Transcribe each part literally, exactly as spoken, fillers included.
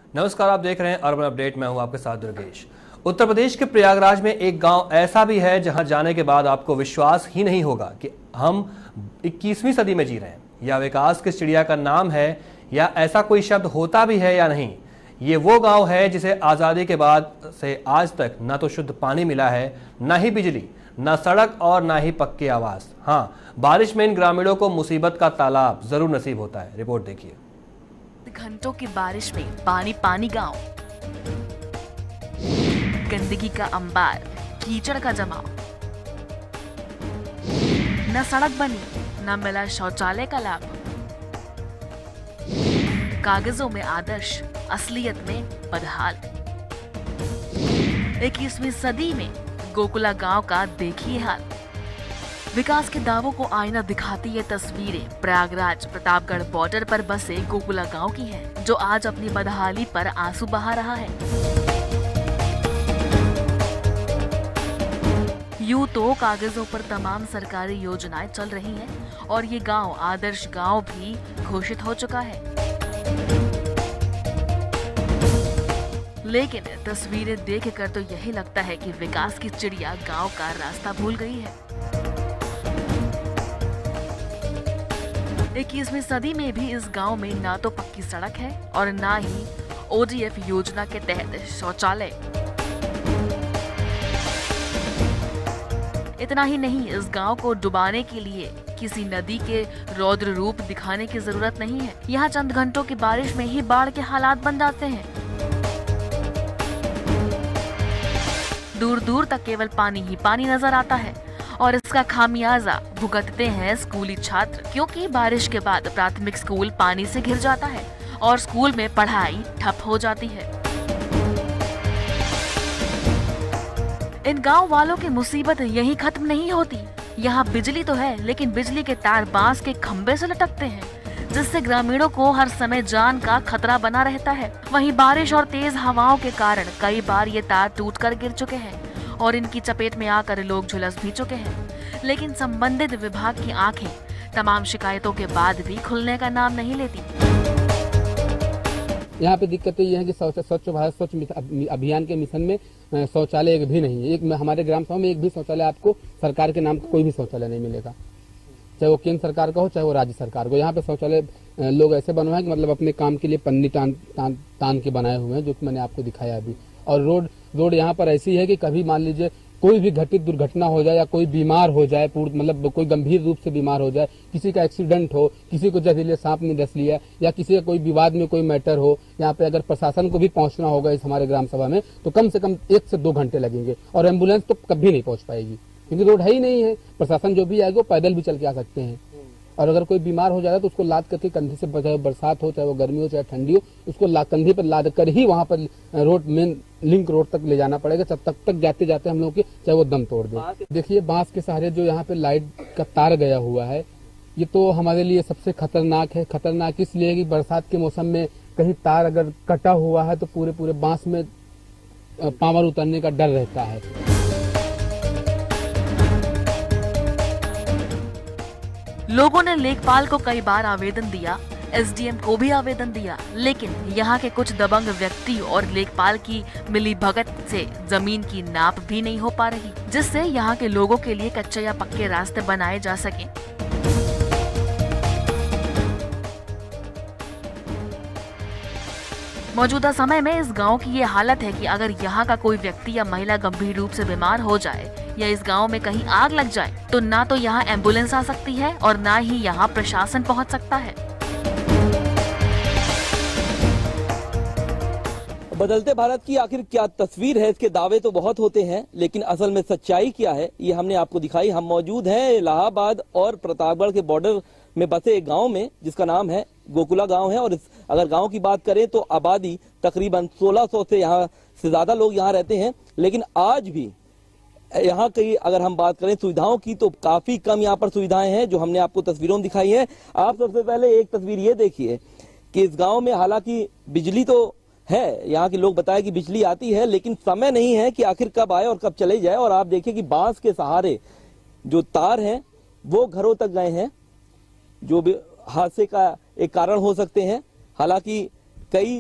नमस्कार, आप देख रहे हैं अर्बन अपडेट। मैं हूं आपके साथ दुर्गेश। उत्तर प्रदेश के प्रयागराज में एक गांव ऐसा भी है जहां जाने के बाद आपको विश्वास ही नहीं होगा कि हम इक्कीसवीं सदी में जी रहे हैं। यह विकास की चिड़िया का नाम है, या ऐसा कोई शब्द होता भी है या नहीं। ये वो गांव है जिसे आज़ादी के बाद से आज तक न तो शुद्ध पानी मिला है, न ही बिजली, न सड़क और न ही पक्के आवास। हाँ, बारिश में इन ग्रामीणों को मुसीबत का तालाब जरूर नसीब होता है। रिपोर्ट देखिए। घंटों की बारिश में पानी पानी गांव, गंदगी का अंबार, कीचड़ का जमाव, न सड़क बनी, न मिला शौचालय का लाभ। कागजों में आदर्श, असलियत में बदहाल। इक्कीसवीं सदी में गोकुला गांव का देखिए हाल। विकास के दावों को आईना दिखाती ये तस्वीरें प्रयागराज प्रतापगढ़ बॉर्डर पर बसे गोकुला गांव की हैं, जो आज अपनी बदहाली पर आंसू बहा रहा है। यूं तो कागजों पर तमाम सरकारी योजनाएं चल रही हैं और ये गांव आदर्श गांव भी घोषित हो चुका है, लेकिन तस्वीरें देखकर तो यही लगता है कि विकास की चिड़िया गांव का रास्ता भूल गई है। इक्कीसवीं सदी में भी इस गांव में ना तो पक्की सड़क है और ना ही ओ डी एफ योजना के तहत शौचालय। इतना ही नहीं, इस गांव को डुबाने के लिए किसी नदी के रौद्र रूप दिखाने की जरूरत नहीं है। यहाँ चंद घंटों की बारिश में ही बाढ़ के हालात बन जाते हैं। दूर दूर तक केवल पानी ही पानी नजर आता है और इसका खामियाजा भुगतते हैं स्कूली छात्र, क्योंकि बारिश के बाद प्राथमिक स्कूल पानी से घिर जाता है और स्कूल में पढ़ाई ठप हो जाती है। इन गांव वालों की मुसीबत यही खत्म नहीं होती। यहाँ बिजली तो है, लेकिन बिजली के तार बांस के खंभे से लटकते हैं, जिससे ग्रामीणों को हर समय जान का खतरा बना रहता है। वहीं बारिश और तेज हवाओं के कारण कई बार ये तार टूटकर गिर चुके हैं और इनकी चपेट में आकर लोग झुलस भी चुके हैं। लेकिन संबंधित विभाग की आंखें तमाम शिकायतों के बाद भी खुलने का नाम नहीं लेती। यहाँ पे दिक्कतें ये है कि स्वच्छ भारत स्वच्छ अभियान के मिशन में शौचालय एक भी नहीं है। एक हमारे ग्राम सभा में एक भी शौचालय आपको सरकार के नाम का कोई भी शौचालय नहीं मिलेगा, चाहे वो केंद्र सरकार का हो चाहे वो राज्य सरकार को। यहाँ पे शौचालय लोग ऐसे बनवाए हैं कि मतलब अपने काम के लिए पन्नी तान तान तान के बनाए हुए हैं, जो कि मैंने आपको दिखाया अभी। और रोड रोड यहाँ पर ऐसी है कि कभी मान लीजिए कोई भी घटित दुर्घटना हो जाए या कोई बीमार हो जाए, पूर्ण मतलब कोई गंभीर रूप से बीमार हो जाए, किसी का एक्सीडेंट हो, किसी को जहरीले सांप ने डस लिया, या किसी का कोई विवाद में कोई मैटर हो, यहाँ पे अगर प्रशासन को भी पहुंचना होगा इस हमारे ग्राम सभा में, तो कम से कम एक से दो घंटे लगेंगे और एम्बुलेंस तो कभी नहीं पहुंच पाएगी, क्योंकि रोड है ही नहीं है। प्रशासन जो भी आएगा वो पैदल भी चल के आ सकते हैं, और अगर कोई बीमार हो जाता है तो उसको लाद करके कंधे से, चाहे बरसात हो चाहे वो गर्मी हो चाहे ठंडी हो, उसको कंधे पर लाद कर ही वहाँ पर रोड मेन लिंक रोड तक ले जाना पड़ेगा। तब तक तक जाते जाते हम लोग के चाहे वो दम तोड़ दे। देखिए, बांस के सहारे जो यहाँ पे लाइट का तार गया हुआ है, ये तो हमारे लिए सबसे खतरनाक है। खतरनाक इसलिए कि बरसात के मौसम में कहीं तार अगर कटा हुआ है तो पूरे पूरे बांस में पावर उतरने का डर रहता है। लोगों ने लेखपाल को कई बार आवेदन दिया, एस डी एम को भी आवेदन दिया, लेकिन यहाँ के कुछ दबंग व्यक्ति और लेखपाल की मिलीभगत से जमीन की नाप भी नहीं हो पा रही, जिससे यहाँ के लोगों के लिए कच्चे या पक्के रास्ते बनाए जा सकें। मौजूदा समय में इस गांव की ये हालत है कि अगर यहाँ का कोई व्यक्ति या महिला गंभीर रूप से बीमार हो जाए या इस गांव में कहीं आग लग जाए, तो ना तो यहाँ एम्बुलेंस आ सकती है और ना ही यहाँ प्रशासन पहुँच सकता है। बदलते भारत की आखिर क्या तस्वीर है? इसके दावे तो बहुत होते हैं, लेकिन असल में सच्चाई क्या है ये हमने आपको दिखाई। हम मौजूद हैं इलाहाबाद और प्रतापगढ़ के बॉर्डर में बसे एक गांव में, जिसका नाम है गोकुला गांव है। और इस अगर गांव की बात करें तो आबादी तकरीबन सोलह सौ से यहाँ से ज्यादा लोग यहाँ रहते हैं, लेकिन आज भी यहाँ की अगर हम बात करें सुविधाओं की तो काफी कम यहाँ पर सुविधाएं हैं, जो हमने आपको तस्वीरों में दिखाई है। आप सबसे पहले एक तस्वीर ये देखिए कि इस गांव में हालांकि बिजली तो है, यहाँ के लोग बताए कि बिजली आती है, लेकिन समय नहीं है कि आखिर कब आए और कब चले जाए। और आप देखिए कि बांस के सहारे जो तार हैं वो घरों तक गए हैं, जो भी हादसे का एक कारण हो सकते हैं। हालांकि कई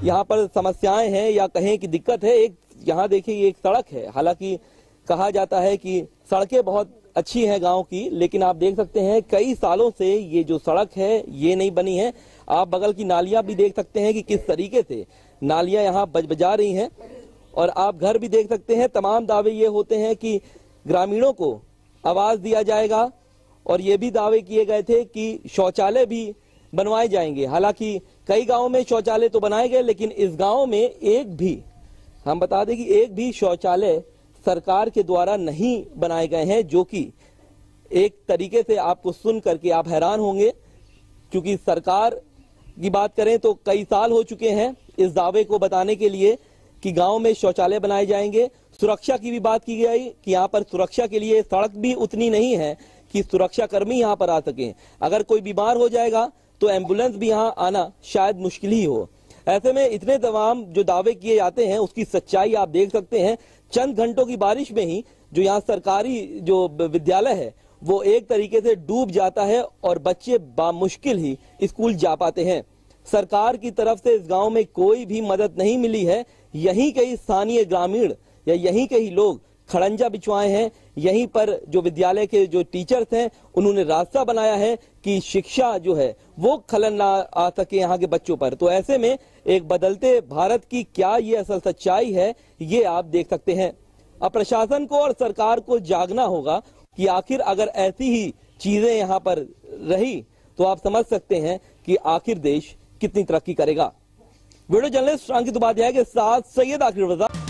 यहाँ पर समस्याएं हैं या कहें कि दिक्कत है। एक यहाँ देखिए ये एक सड़क है, हालांकि कहा जाता है कि सड़कें बहुत अच्छी हैं गांव की, लेकिन आप देख सकते हैं कई सालों से ये जो सड़क है ये नहीं बनी है। आप बगल की नालियां भी देख सकते हैं कि किस तरीके से नालियां यहाँ बजबजा रही हैं, और आप घर भी देख सकते हैं। तमाम दावे ये होते हैं कि ग्रामीणों को आवास दिया जाएगा, और ये भी दावे किए गए थे कि शौचालय भी बनवाए जाएंगे। हालांकि कई गांवों में शौचालय तो बनाए गए, लेकिन इस गांव में एक भी, हम बता दें कि एक भी शौचालय सरकार के द्वारा नहीं बनाए गए हैं, जो कि एक तरीके से आपको सुन करके आप हैरान होंगे, क्योंकि सरकार की बात करें तो कई साल हो चुके हैं इस दावे को बताने के लिए कि गांव में शौचालय बनाए जाएंगे। सुरक्षा की भी बात की गई कि यहाँ पर सुरक्षा के लिए सड़क भी उतनी नहीं है कि सुरक्षा कर्मी यहाँ पर आ सके। अगर कोई बीमार हो जाएगा तो एम्बुलेंस भी यहाँ आना शायद मुश्किल ही हो। ऐसे में इतने तमाम जो दावे किए जाते हैं उसकी सच्चाई आप देख सकते हैं। चंद घंटों की बारिश में ही जो यहाँ सरकारी जो विद्यालय है वो एक तरीके से डूब जाता है और बच्चे बामुश्किल ही स्कूल जा पाते हैं। सरकार की तरफ से इस गांव में कोई भी मदद नहीं मिली है। यहीं के ही स्थानीय ग्रामीण या यहीं के ही लोग खड़ंजा बिछवाए हैं। यहीं पर जो विद्यालय के जो टीचर्स हैं उन्होंने रास्ता बनाया है कि शिक्षा जो है वो खलन ना आ सके यहाँ के बच्चों पर। तो ऐसे में एक बदलते भारत की क्या ये असल सच्चाई है, ये आप देख सकते हैं। अब प्रशासन को और सरकार को जागना होगा कि आखिर अगर ऐसी ही चीजें यहाँ पर रही तो आप समझ सकते हैं कि आखिर देश कितनी तरक्की करेगा। वीडियो जर्नलिस्ट अंकित उपाध्याय के साथ सैयद आखिर रजा।